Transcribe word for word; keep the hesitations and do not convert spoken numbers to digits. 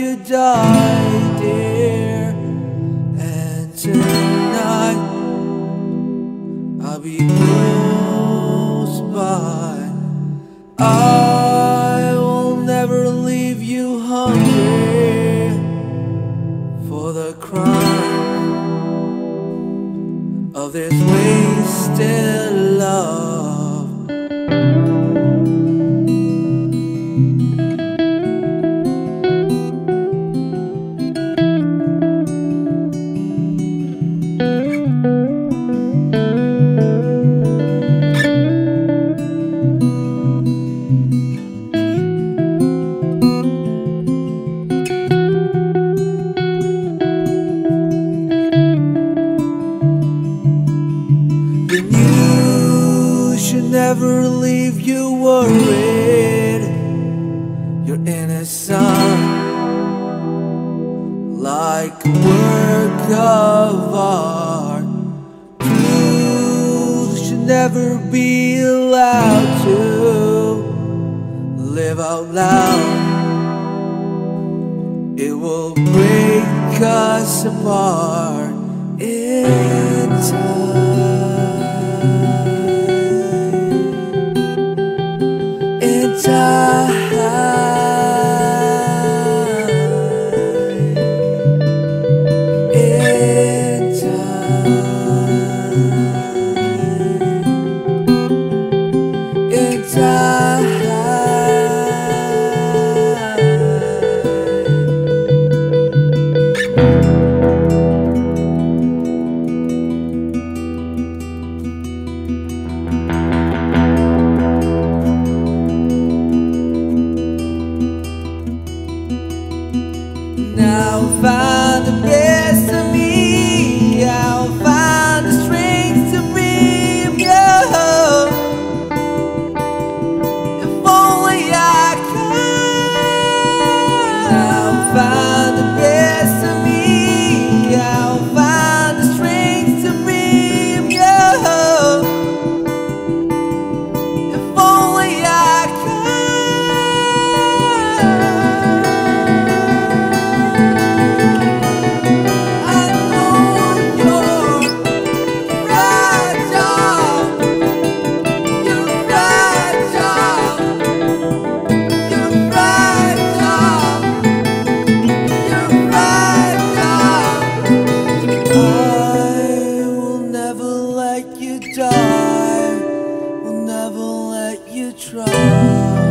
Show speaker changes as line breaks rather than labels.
you die, dear. And tonight I'll be close by. I will never leave you hungry for the crime of this wasted love. Never leave you worried. You're innocent, like a work of art. Truth should never be allowed to live out loud. It will break us apart in time. Time, in time, in time. I'll find the best of me. I'll find the strength to be of you. If only I could. I'll find the best of me. I'll find the strength to be of you. If only I could. Die, will never let you try.